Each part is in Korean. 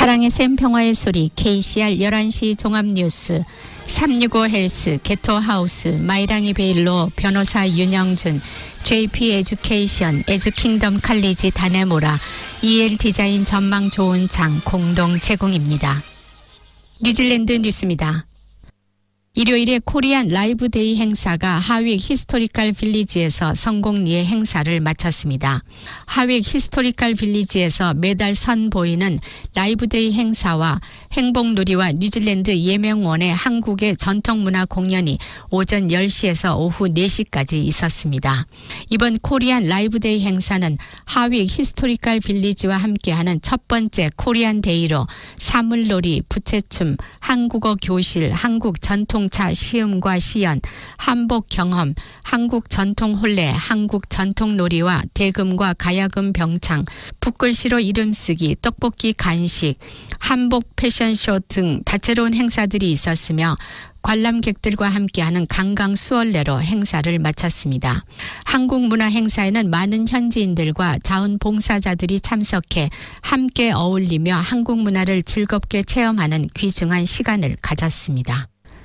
사랑의 샘 평화의 소리 KCR 11시 종합뉴스 365 헬스 게토하우스 마이랑이 베일로 변호사 윤영준 JP 에듀케이션 에듀킹덤 칼리지 다네모라 EL 디자인 전망 좋은 장 공동 제공입니다. 뉴질랜드 뉴스입니다. 일요일에 코리안 라이브 데이 행사가 하윅 히스토리컬 빌리지에서 성공리에 행사를 마쳤습니다. 하윅 히스토리컬 빌리지에서 매달 선보이는 라이브 데이 행사와 행복누리와 뉴질랜드 예명원의 한국의 전통문화 공연이 오전 10시에서 오후 4시까지 있었습니다. 이번 코리안 라이브 데이 행사는 하윅 히스토리컬 빌리지와 함께하는 첫 번째 코리안 데이로 사물놀이, 부채춤, 한국어 교실, 한국 전통차 시음과 시연, 한복 경험, 한국 전통 혼례, 한국 전통 놀이와 대금과 가야금 병창, 붓글씨로 이름 쓰기, 떡볶이 간식, 한복 패션쇼 등 다채로운 행사들이 있었으며 관람객들과 함께하는 강강 수월래로 행사를 마쳤습니다. 한국 문화 행사에는 많은 현지인들과 자원봉사자들이 참석해 함께 어울리며 한국 문화를 즐겁게 체험하는 귀중한 시간을 가졌습니다.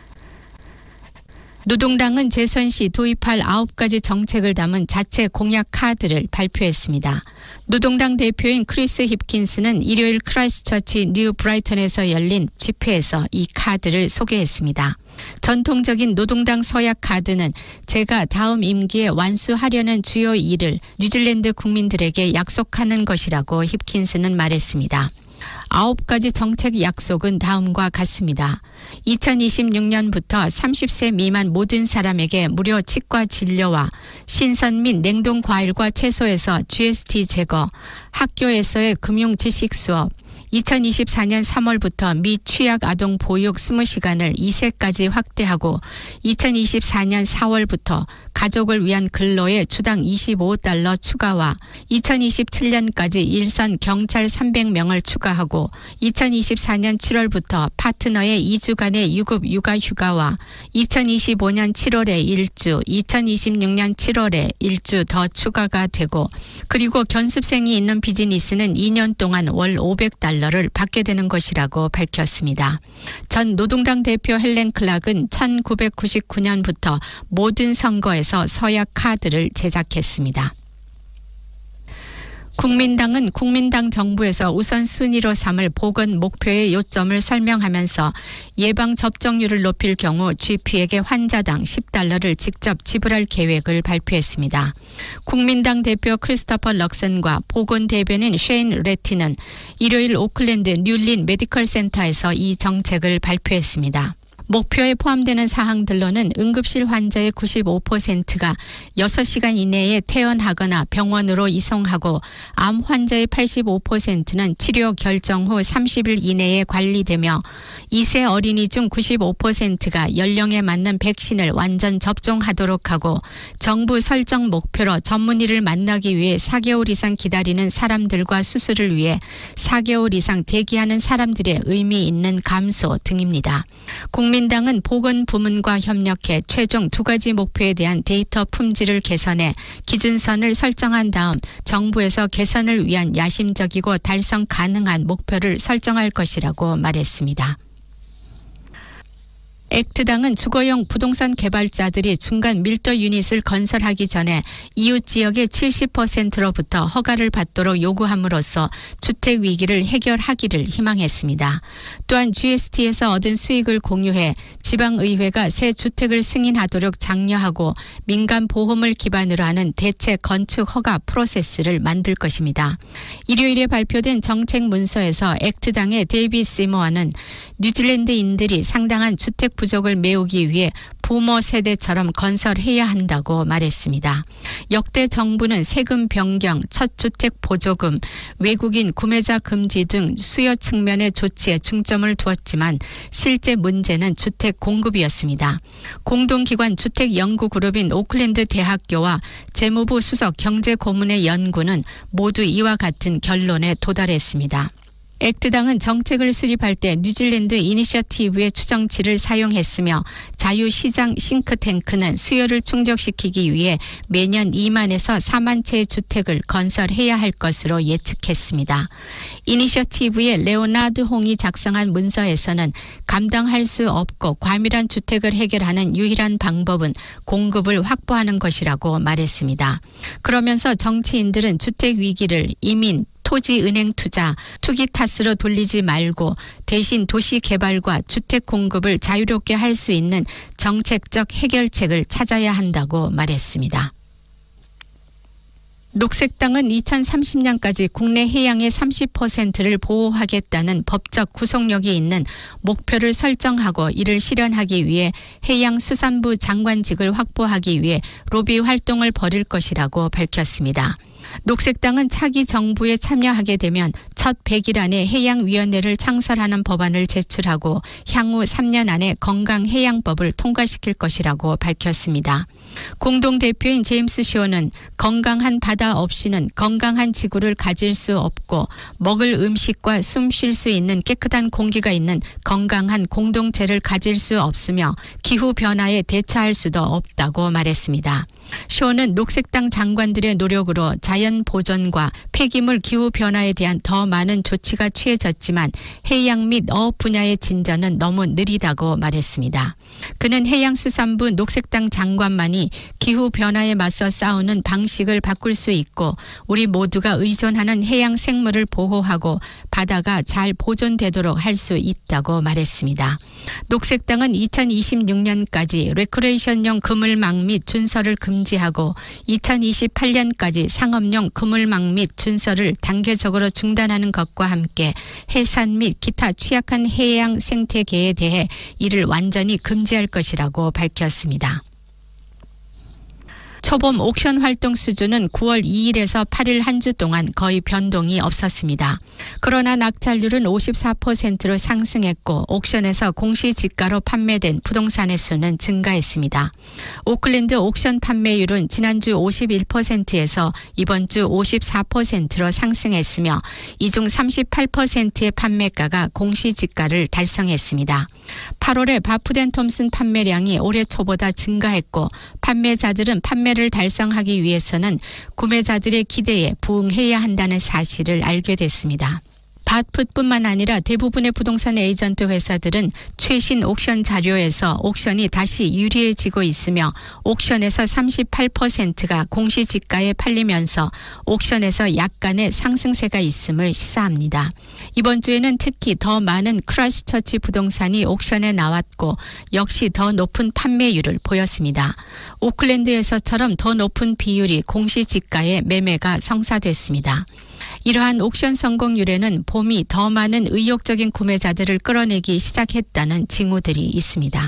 노동당은 재선 시 도입할 9가지 정책을 담은 자체 공약 카드를 발표했습니다. 노동당 대표인 크리스 힙킨스는 일요일 크라이스트처치 뉴 브라이턴에서 열린 집회에서 이 카드를 소개했습니다. 전통적인 노동당 서약 카드는 제가 다음 임기에 완수하려는 주요 일을 뉴질랜드 국민들에게 약속하는 것이라고 힙킨스는 말했습니다. 9가지 정책 약속은 다음과 같습니다. 2026년부터 30세 미만 모든 사람에게 무료 치과 진료와 신선 및 냉동 과일과 채소에서 GST 제거, 학교에서의 금융 지식 수업, 2024년 3월부터 미취약 아동 보육 20시간을 2세까지 확대하고 2024년 4월부터 가족을 위한 근로에 주당 $25 추가와 2027년까지 일선 경찰 300명을 추가하고 2024년 7월부터 파트너의 2주간의 유급 육아휴가와 2025년 7월에 1주, 2026년 7월에 1주 더 추가가 되고 그리고 견습생이 있는 비즈니스는 2년 동안 월 $500를 받게 되는 것이라고 밝혔습니다. 전 노동당 대표 헬렌 클락은 1999년부터 모든 선거에서 서약 카드를 제작했습니다. 국민당은 국민당 정부에서 우선순위로 삼을 보건 목표의 요점을 설명하면서 예방접종률을 높일 경우 GP에게 환자당 $10를 직접 지불할 계획을 발표했습니다. 국민당 대표 크리스토퍼 럭슨과 보건 대변인 쉐인 레티는 일요일 오클랜드 뉴린 메디컬 센터에서 이 정책을 발표했습니다. 목표에 포함되는 사항들로는 응급실 환자의 95%가 6시간 이내에 퇴원하거나 병원으로 이송하고 암 환자의 85%는 치료 결정 후 30일 이내에 관리되며 2세 어린이 중 95%가 연령에 맞는 백신을 완전 접종하도록 하고 정부 설정 목표로 전문의를 만나기 위해 4개월 이상 기다리는 사람들과 수술을 위해 4개월 이상 대기하는 사람들의 의미 있는 감소 등입니다. 국민당은 보건 부문과 협력해 최종 2가지 목표에 대한 데이터 품질을 개선해 기준선을 설정한 다음 정부에서 개선을 위한 야심적이고 달성 가능한 목표를 설정할 것이라고 말했습니다. 액트당은 주거용 부동산 개발자들이 중간 밀도 유닛을 건설하기 전에 이웃 지역의 70%로부터 허가를 받도록 요구함으로써 주택 위기를 해결하기를 희망했습니다. 또한 GST에서 얻은 수익을 공유해 지방의회가 새 주택을 승인하도록 장려하고 민간 보험을 기반으로 하는 대체 건축 허가 프로세스를 만들 것입니다. 일요일에 발표된 정책 문서에서 액트당의 데이비 시모어는 뉴질랜드인들이 상당한 주택 부족을 메우기 위해 부모 세대처럼 건설해야 한다고 말했습니다. 역대 정부는 세금 변경, 첫 주택 보조금, 외국인 구매자 금지 등 수요 측면의 조치에 중점을 두었지만 실제 문제는 주택 공급이었습니다. 공동기관 주택연구그룹인 오클랜드 대학교와 재무부 수석 경제고문의 연구는 모두 이와 같은 결론에 도달했습니다. 액트당은 정책을 수립할 때 뉴질랜드 이니셔티브의 추정치를 사용했으며 자유시장 싱크탱크는 수요를 충족시키기 위해 매년 2만에서 4만 채의 주택을 건설해야 할 것으로 예측했습니다. 이니셔티브의 레오나드 홍이 작성한 문서에서는 감당할 수 없고 과밀한 주택을 해결하는 유일한 방법은 공급을 확보하는 것이라고 말했습니다. 그러면서 정치인들은 주택 위기를 이민, 토지 은행 투자, 투기 탓으로 돌리지 말고 대신 도시 개발과 주택 공급을 자유롭게 할 수 있는 정책적 해결책을 찾아야 한다고 말했습니다. 녹색당은 2030년까지 국내 해양의 30%를 보호하겠다는 법적 구속력이 있는 목표를 설정하고 이를 실현하기 위해 해양수산부 장관직을 확보하기 위해 로비 활동을 벌일 것이라고 밝혔습니다. 녹색당은 차기 정부에 참여하게 되면 첫 100일 안에 해양위원회를 창설하는 법안을 제출하고 향후 3년 안에 건강해양법을 통과시킬 것이라고 밝혔습니다. 공동대표인 제임스 쇼는 건강한 바다 없이는 건강한 지구를 가질 수 없고 먹을 음식과 숨 쉴 수 있는 깨끗한 공기가 있는 건강한 공동체를 가질 수 없으며 기후변화에 대처할 수도 없다고 말했습니다. 쇼는 녹색당 장관들의 노력으로 자연 보존과 폐기물 기후 변화에 대한 더 많은 조치가 취해졌지만 해양 및 어업 분야의 진전은 너무 느리다고 말했습니다. 그는 해양수산부 녹색당 장관만이 기후 변화에 맞서 싸우는 방식을 바꿀 수 있고 우리 모두가 의존하는 해양 생물을 보호하고 바다가 잘 보존되도록 할 수 있다고 말했습니다. 녹색당은 2026년까지 레크레이션용 그물망 및 준설을 금지하고 2028년까지 상업용 그물망 및 준설을 단계적으로 중단하는 것과 함께 해산 및 기타 취약한 해양 생태계에 대해 이를 완전히 금지할 것이라고 밝혔습니다. 초봄 옥션 활동 수준은 9월 2일에서 8일 한 주 동안 거의 변동이 없었습니다. 그러나 낙찰률은 54%로 상승했고 옥션에서 공시지가로 판매된 부동산의 수는 증가했습니다. 오클랜드 옥션 판매율은 지난주 51%에서 이번 주 54%로 상승했으며 이 중 38%의 판매가가 공시지가를 달성했습니다. 8월에 바프덴 톰슨 판매량이 올해 초보다 증가했고 판매자들은 판매를 달성하기 위해서는 구매자들의 기대에 부응해야 한다는 사실을 알게 됐습니다. 바프뿐만 아니라 대부분의 부동산 에이전트 회사들은 최신 옥션 자료에서 옥션이 다시 유리해지고 있으며 옥션에서 38%가 공시지가에 팔리면서 옥션에서 약간의 상승세가 있음을 시사합니다. 이번 주에는 특히 더 많은 크라이스트처치 부동산이 옥션에 나왔고 역시 더 높은 판매율을 보였습니다. 오클랜드에서처럼 더 높은 비율이 공시지가에 매매가 성사됐습니다. 이러한 옥션 성공률에는 봄이 더 많은 의욕적인 구매자들을 끌어내기 시작했다는 징후들이 있습니다.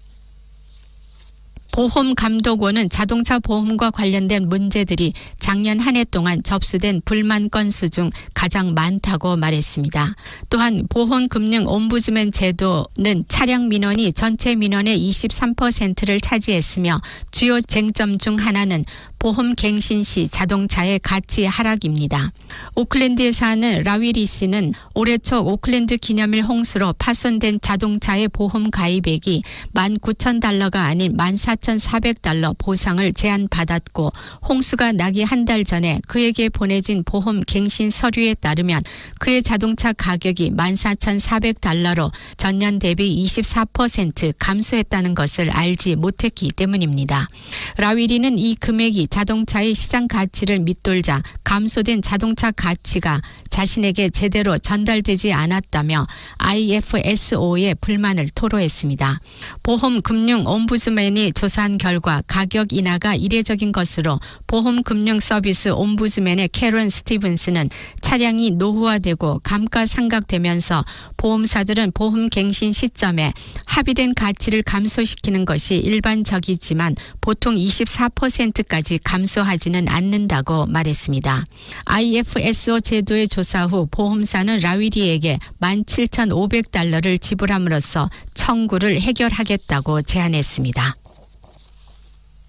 보험감독원은 자동차 보험과 관련된 문제들이 작년 한 해 동안 접수된 불만 건수 중 가장 많다고 말했습니다. 또한 보험금융-옴부즈맨 제도는 차량 민원이 전체 민원의 23%를 차지했으며 주요 쟁점 중 하나는 보험 갱신 시 자동차의 가치 하락입니다. 오클랜드에 사는 라위리 씨는 올해 초 오클랜드 기념일 홍수로 파손된 자동차의 보험 가입액이 $19,000가 아닌 $14,400 보상을 제한받았고 홍수가 나기 한 달 전에 그에게 보내진 보험 갱신 서류에 따르면 그의 자동차 가격이 $14,400로 전년 대비 24% 감소했다는 것을 알지 못했기 때문입니다. 라위리는 이 금액이 자동차의 시장 가치를 밑돌자 감소된 자동차 가치가 자신에게 제대로 전달되지 않았다며 IFSO에 불만을 토로했습니다. 보험금융-옴부즈맨이 조사한 결과 가격 인하가 이례적인 것으로 보험금융서비스 옴부즈맨의 캐런 스티븐스는 차량이 노후화되고 감가상각되면서 보험사들은 보험 갱신 시점에 합의된 가치를 감소시키는 것이 일반적이지만 보통 24%까지 감소하지는 않는다고 말했습니다. IFSO 제도의 조사 후 보험사는 라위리에게 $17,500를 지불함으로써 청구를 해결하겠다고 제안했습니다.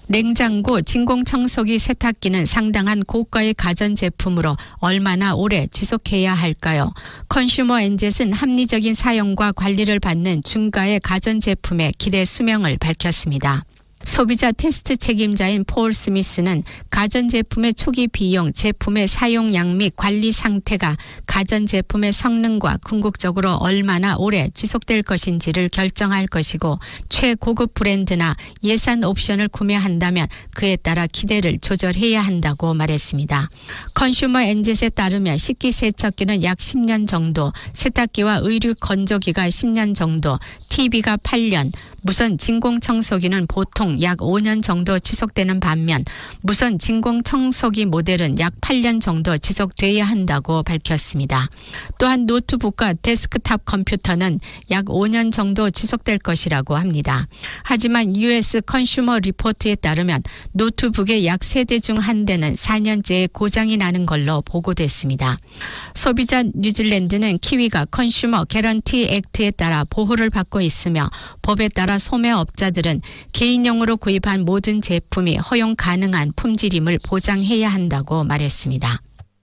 냉장고, 진공청소기, 세탁기는 상당한 고가의 가전제품으로 얼마나 오래 지속해야 할까요? 컨슈머 엔젯은 합리적인 사용과 관리를 받는 중가의 가전제품의 기대 수명을 밝혔습니다. 소비자 테스트 책임자인 폴 스미스는 가전제품의 초기 비용, 제품의 사용량 및 관리 상태가 가전제품의 성능과 궁극적으로 얼마나 오래 지속될 것인지를 결정할 것이고 최고급 브랜드나 예산 옵션을 구매한다면 그에 따라 기대를 조절해야 한다고 말했습니다. 컨슈머 엔젯에 따르면 식기세척기는 약 10년 정도, 세탁기와 의류 건조기가 10년 정도, TV가 8년, 무선 진공청소기는 보통 약 5년 정도 지속되는 반면 무선 진공청소기 모델은 약 8년 정도 지속돼야 한다고 밝혔습니다. 또한 노트북과 데스크탑 컴퓨터는 약 5년 정도 지속될 것이라고 합니다. 하지만 US 컨슈머 리포트에 따르면 노트북의 약 3대 중 1대는 4년째에 고장이 나는 걸로 보고됐습니다. 소비자 뉴질랜드는 키위가 컨슈머 개런티 액트에 따라 보호를 받고 있으며 법에 따라 소매업자들은 개인용으로 구입한 모든 제품이 허용 가능한 품질임을 보장해야 한다고 말했습니다.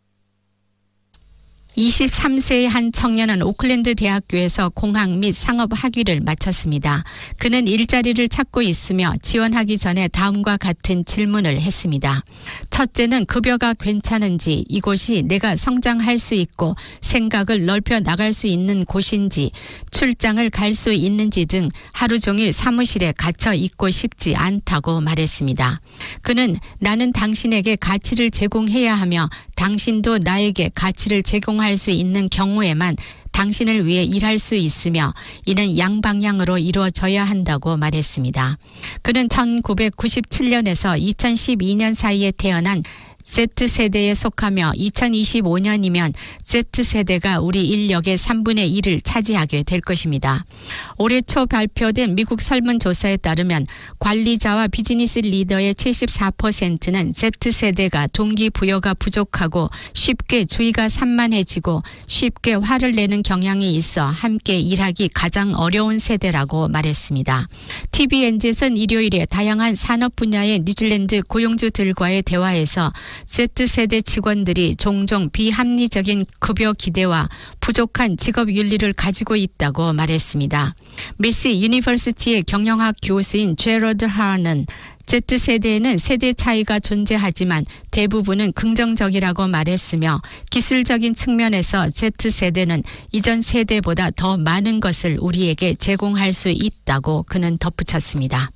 23세의 한 청년은 오클랜드 대학교에서 공학 및 상업 학위를 마쳤습니다. 그는 일자리를 찾고 있으며 지원하기 전에 다음과 같은 질문을 했습니다. 첫째는 급여가 괜찮은지, 이곳이 내가 성장할 수 있고 생각을 넓혀 나갈 수 있는 곳인지, 출장을 갈 수 있는지 등 하루 종일 사무실에 갇혀 있고 싶지 않다고 말했습니다. 그는 나는 당신에게 가치를 제공해야 하며 당신도 나에게 가치를 제공할 수 있는 경우에만 당신을 위해 일할 수 있으며 이는 양방향으로 이루어져야 한다고 말했습니다. 그는 1997년에서 2012년 사이에 태어난 Z세대에 속하며 2025년이면 Z세대가 우리 인력의 3분의 1을 차지하게 될 것입니다. 올해 초 발표된 미국 설문조사에 따르면 관리자와 비즈니스 리더의 74%는 Z세대가 동기부여가 부족하고 쉽게 주의가 산만해지고 쉽게 화를 내는 경향이 있어 함께 일하기 가장 어려운 세대라고 말했습니다. TVNZ는 일요일에 다양한 산업 분야의 뉴질랜드 고용주들과의 대화에서 Z세대 직원들이 종종 비합리적인 급여 기대와 부족한 직업 윤리를 가지고 있다고 말했습니다. 미시 유니버시티의 경영학 교수인 제러드 하는 Z세대에는 세대 차이가 존재하지만 대부분은 긍정적이라고 말했으며 기술적인 측면에서 Z세대는 이전 세대보다 더 많은 것을 우리에게 제공할 수 있다고 그는 덧붙였습니다.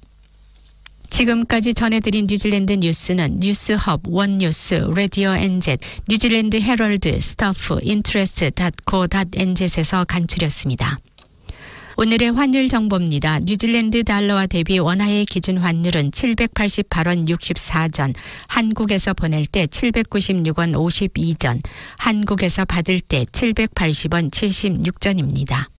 지금까지 전해드린 뉴질랜드 뉴스는 뉴스헙, 원뉴스, 라디오 NZ, 뉴질랜드 헤럴드, 스타프, interest.co.nz에서 간추렸습니다. 오늘의 환율 정보입니다. 뉴질랜드 달러와 대비 원화의 기준 환율은 788원 64전, 한국에서 보낼 때 796원 52전, 한국에서 받을 때 780원 76전입니다.